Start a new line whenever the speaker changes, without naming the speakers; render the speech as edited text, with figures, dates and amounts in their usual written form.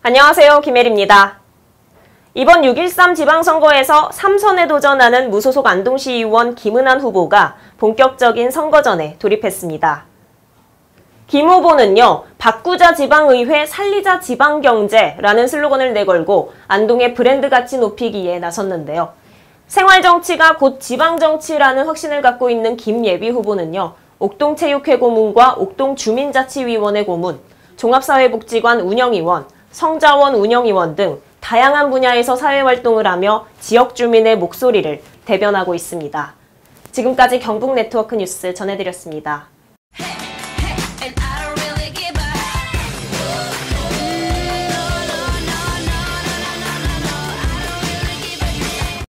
안녕하세요. 김혜리입니다. 이번 6.13 지방선거에서 3선에 도전하는 무소속 안동시 의원 김은환 후보가 본격적인 선거전에 돌입했습니다. 김 후보는요, 바꾸자 지방의회 살리자 지방경제라는 슬로건을 내걸고 안동의 브랜드 가치 높이기에 나섰는데요. 생활정치가 곧 지방정치라는 확신을 갖고 있는 김예비 후보는요, 옥동체육회 고문과 옥동주민자치위원회 고문, 종합사회복지관 운영위원, 성자원 운영위원 등 다양한 분야에서 사회활동을 하며 지역 주민의 목소리를 대변하고 있습니다. 지금까지 경북네트워크 뉴스 전해드렸습니다.